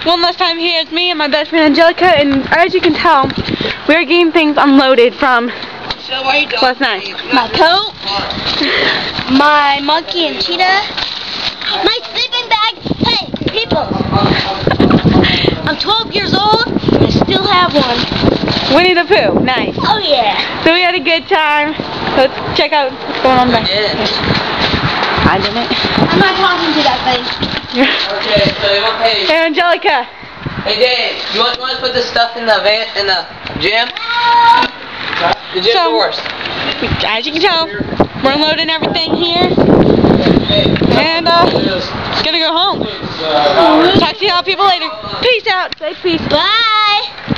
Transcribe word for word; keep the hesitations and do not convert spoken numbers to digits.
one last time here. It's me and my best friend Angelica, and as you can tell, we're getting things unloaded from last night. My coat, my monkey and cheetah, my sleeping bag. Hey, people! I'm twelve years old and I still have one. Winnie the Pooh, nice. Oh yeah. So we had a good time. Let's check out what's going on back there. I didn't. I'm not talking to that thing. Okay, so hey. Hey Angelica. Hey Dave, you want, you want to put this stuff in the van in the gym? The gym So, doors. As you can tell, we're unloading everything here, and uh, gonna go home. Talk to y'all people later. Peace out. Say peace. Bye.